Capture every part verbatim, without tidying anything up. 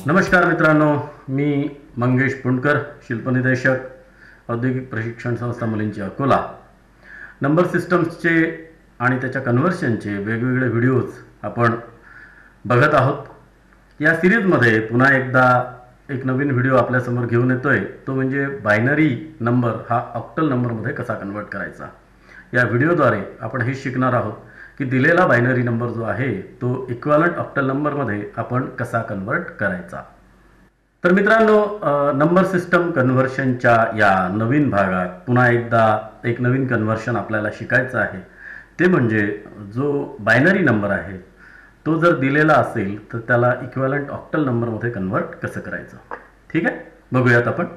नमस्कार मित्रांनो, मी मंगेश पुणकर, शिल्पनिदेशक, औद्योगिक प्रशिक्षण संस्था मुलींची अकोला. नंबर सिस्टम्सचे आणि त्याच्या कन्व्हर्शनचे वेगवेगळे व्हिडिओज आपण बघत आहोत. या सिरीजमध्ये पुन्हा एकदा एक नवीन व्हिडिओ आपल्यासमोर घेऊन येतोय, तो म्हणजे बायनरी नंबर हा ऑक्टल नंबरमध्ये कसा कन्वर्ट करायचा. या व्हिडिओद्वारे आपण हे शिकणार आहोत की दिलेला बायनरी नंबर जो आहे तो इक्विव्हॅलंट ऑक्टल नंबरमध्ये आपण कसा कन्वर्ट करायचा. तर मित्रांनो, नंबर सिस्टम कन्व्हर्शनच्या या नवीन भागात पुन्हा एकदा एक नवीन कन्व्हर्शन आपल्याला शिकायचं आहे. ते म्हणजे जो बायनरी नंबर आहे तो जर दिलेला असेल तर त्याला इक्विव्हॅलंट ऑक्टल नंबरमध्ये कन्वर्ट कसं करायचं. ठीक आहे, बघूयात आपण.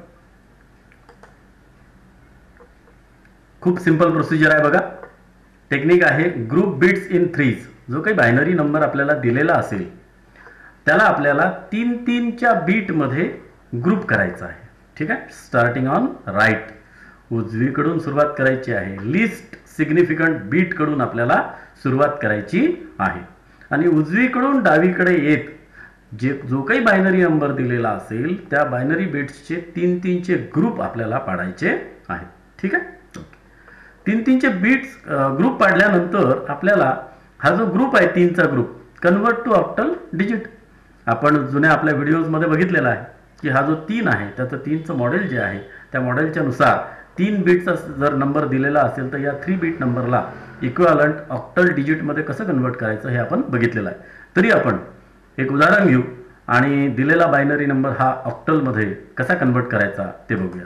खूप सिंपल प्रोसिजर आहे बघा. टेक्निक आहे ग्रुप बिट्स इन थ्रीज. जो काही बायनरी नंबर आपल्याला दिलेला असेल त्याला आपल्याला तीन तीनच्या बीटमध्ये ग्रुप करायचा आहे. ठीक आहे, स्टार्टिंग ऑन राईट, उजवीकडून सुरुवात करायची आहे. लिस्ट सिग्निफिकंट बीटकडून आपल्याला सुरुवात करायची आहे आणि उजवीकडून डावीकडे येत जे जो काही बायनरी नंबर दिलेला असेल त्या बायनरी बिट्सचे तीन तीनचे ग्रुप आपल्याला पाडायचे आहेत. ठीक आहे, तीन तीनचे बीट्स ग्रुप पाडल्यानंतर आपल्याला हा जो ग्रुप आहे तीनचा group convert to octal digit. आपण जुन्या आपल्या व्हिडिओजमध्ये बघितलेला आहे की हा जो तीन आहे त्याचं तीनचं मॉडेल जे आहे त्या मॉडेलच्या नुसार तीन बीटचा जर नंबर दिलेला असेल तर या थ्री बीट नंबरला इक्विव्हॅलंट ऑक्टल डिजिटमध्ये कसं कन्वर्ट करायचं हे आपण बघितलेलं आहे. तरी आपण एक उदाहरण घेऊ आणि दिलेला बायनरी नंबर हा ऑक्टलमध्ये कसा कन्वर्ट करायचा ते बघूया.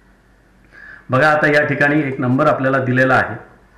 बघा, आता या ठिकाणी एक नंबर आपल्याला दिलेला आहे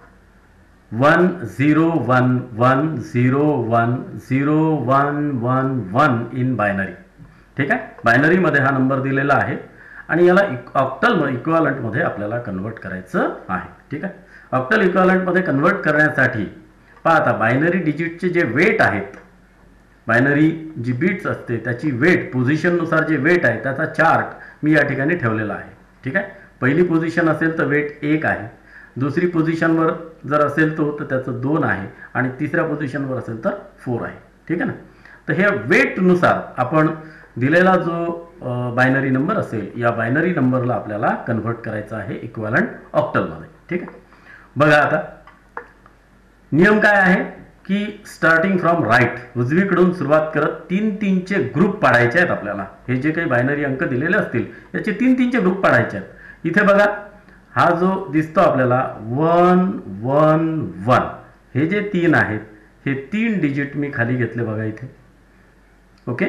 one zero one one zero one zero one one one in binary. ठीक आहे, बायनरीमध्ये हा नंबर दिलेला आहे आणि याला ऑक्टल इक्विव्हॅलंटमध्ये आपल्याला कन्वर्ट करायचं आहे. ठीक आहे, ऑक्टल इक्विव्हॅलंटमध्ये कन्वर्ट करण्यासाठी पहा, आता बायनरी डिजिटचे जे वेट आहेत, बायनरी जी बीट्स असते त्याची वेट पोझिशननुसार जे वेट आहे त्याचा चार्ट मी या ठिकाणी ठेवलेला आहे. ठीक आहे, पहिली पोझिशन असेल तर वेट एक आहे, दुसरी पोझिशनवर जर असेल तो तर त्याचं दोन आहे आणि तिसऱ्या पोझिशनवर असेल तर फोर आहे. ठीक आहे ना. तर हे वेटनुसार आपण दिलेला जो बायनरी नंबर असेल या बायनरी नंबरला आपल्याला कन्वर्ट करायचा आहे इक्विव्हॅलंट ऑक्टलमध्ये. ठीक आहे, बघा आता नियम काय आहे की स्टार्टिंग फ्रॉम राईट, उजवीकडून सुरुवात करत तीन तीनचे ग्रुप पाडायचे आहेत आपल्याला. हे जे काही बायनरी अंक दिलेले असतील याचे तीन तीनचे ग्रुप पाडायचे आहेत. इथे बघा, हा जो दिसतो आपल्याला वन वन वन, हे जे तीन आहेत हे तीन डिजिट मी खाली घेतले बघा इथे. Okay,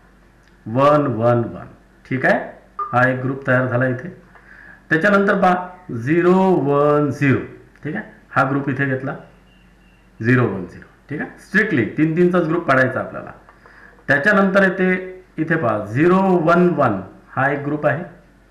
one one one. ठीक आहे, हा एक ग्रुप तयार झाला इथे. त्याच्यानंतर पहा झिरो वन झिरो. ठीक आहे, हा ग्रुप इथे घेतला झिरो वन झिरो. ठीक आहे, स्ट्रिक्टली तीन तीनचाच ग्रुप पाडायचा आपल्याला. त्याच्यानंतर येते इथे पहा झिरो वन वन, हा एक ग्रुप आहे.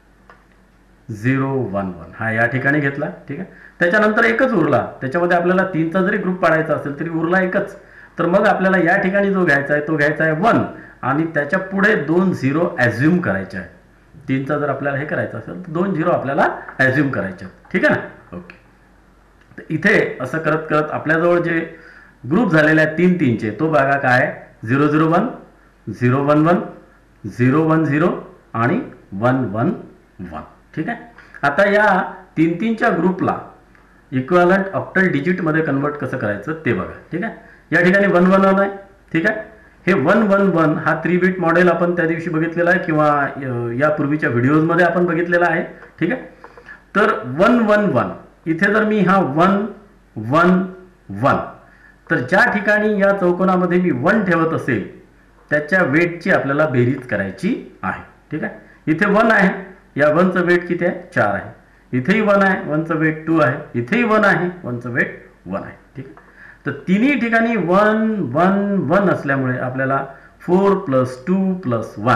झिरो वन वन हा या ठिकाणी घेतला. ठीक आहे, त्याच्यानंतर एकच उरला. त्याच्यामध्ये आपल्याला तीनचा जरी ग्रुप पाडायचा असेल तरी उरला एकच. तर मग आपल्याला या ठिकाणी जो घ्यायचा आहे तो घ्यायचा आहे वन आणि त्याच्या पुढे दोन झिरो ॲझ्युम करायचे आहे. तीनचा जर आपल्याला हे करायचं असेल तर दोन झिरो आपल्याला ॲझ्युम करायचे आहेत. ठीक आहे ना. ओके, तर इथे असं करत करत आपल्याजवळ जे ग्रुप झालेले आहेत तीन तीनचे तो बघा काय, zero zero one, zero one one, zero one zero आणि वन वन वन. ठीक आहे, आता या तीन तीनच्या ग्रुपला इक्विव्हॅलंट ऑक्टल डिजिटमध्ये कन्वर्ट कसं करायचं ते बघा. ठीक आहे, या ठिकाणी वन वन वन आहे. ठीक आहे, हे वन वन वन हा थ्री बीट मॉडेल आपण त्या दिवशी बघितलेला आहे किंवा यापूर्वीच्या व्हिडिओजमध्ये आपण बघितलेला आहे. ठीक आहे, तर वन वन वन इथे जर मी हा वन वन वन, तर ज्या ठिकाणी या चौकोनामध्ये मी वन ठेवत असेल त्याच्या वेटची आपल्याला बेरीज करायची आहे. ठीक आहे, इथे वन आहे, या वनचं वेट किती आहे, चार आहे. इथेही वन आहे, वनचं वेट टू आहे. इथेही वन आहे, वनचं वेट वन आहे. ठीक आहे, तर तिन्ही ठिकाणी वन वन वन असल्यामुळे आपल्याला four plus two plus one,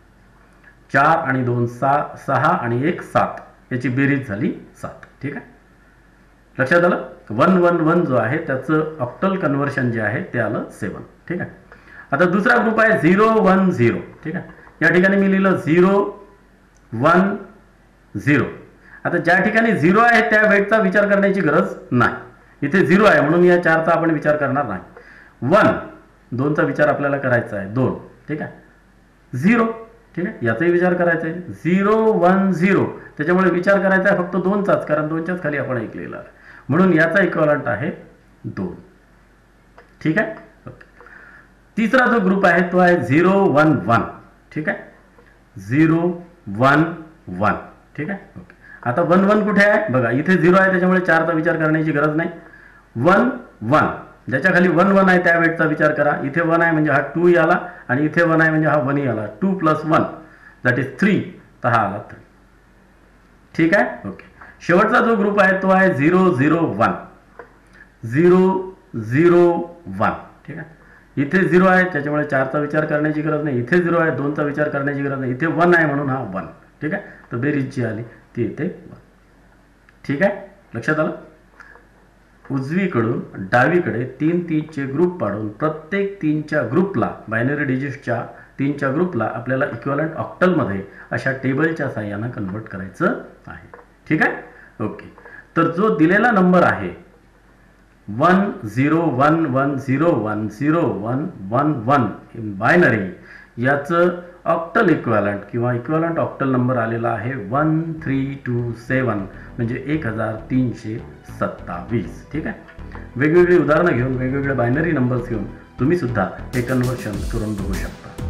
चार आणि दोन सहा, सहा आणि एक सात, याची बेरीज झाली सात. ठीक आहे, लक्षात आलं. वन वन वन जो आहे त्याचं ऑक्टल कन्व्हर्शन जे आहे ते आलं सेवन. ठीक आहे, आता दुसरा ग्रुप आहे झिरो वन झिरो. ठीक आहे, या ठिकाणी मी लिहिलं झिरो वन झिरो. आता ज्या ठिकाणी झिरो आहे त्या वेटचा विचार करण्याची गरज नाही. इथे झिरो आहे म्हणून या चारचा आपण विचार करणार नाही. वन, दोनचा विचार आपल्याला करायचा आहे, दोन. ठीक आहे, झिरो. ठीक आहे, याचाही विचार करायचा आहे. झिरो वन झिरो, त्याच्यामुळे विचार करायचा आहे फक्त दोनचाच, कारण दोनच्याच खाली आपण ऐकलेला आहे, म्हणून याचा इक्विव्हॅलंट आहे दोन. ठीक आहे. ओके. तिसरा जो ग्रुप आहे तो आहे झिरो वन वन. ठीक आहे, झिरो वन वन. ठीक आहे. ओके. आता वन वन कुठे आहे बघा, इथे झिरो आहे त्याच्यामुळे चारचा विचार करण्याची गरज नाही. वन वन, ज्याच्या खाली वन वन आहे त्या वेटचा विचार करा. इथे वन आहे म्हणजे हा टू आला, आणि इथे वन आहे म्हणजे हा वन आला. Two plus one that is three, तर हा आला थ्री. ठीक आहे. ओके. शेवटचा जो ग्रुप आहे तो आहे zero zero one. Zero zero one. ठीक आहे, इथे झिरो आहे त्याच्यामुळे चारचा विचार करण्याची गरज नाही. इथे झिरो आहे, दोनचा विचार करण्याची गरज नाही. इथे वन आहे म्हणून हा वन. ठीक आहे, तर बेरीज जी आली ती इथे वन. ठीक आहे, लक्षात आलं. उजवीकडून डावीकडे तीन तीनचे ग्रुप पाडून प्रत्येक तीनच्या ग्रुपला, बायनरी डिजिट्सच्या तीनच्या ग्रुपला आपल्याला इक्विव्हॅलंट ऑक्टलमध्ये अशा टेबलच्या साहाय्यानं कन्वर्ट करायचं आहे. ठीक आहे. ओके. तर जो दिलेला नंबर आहे one zero one one zero one zero one one one in binary, याचं ऑक्टल इक्विव्हॅलंट किंवा इक्विव्हॅलंट ऑक्टल नंबर आलेला आहे वन थ्री टू सेवन, म्हणजे एक हजार तीनशे सत्तावीस. ठीक आहे. वेगवेगळी उदाहरणं घेऊन, वेगवेगळे बायनरी नंबर्स घेऊन तुम्ही सुद्धा हे कन्व्हर्शन करून बघू शकता.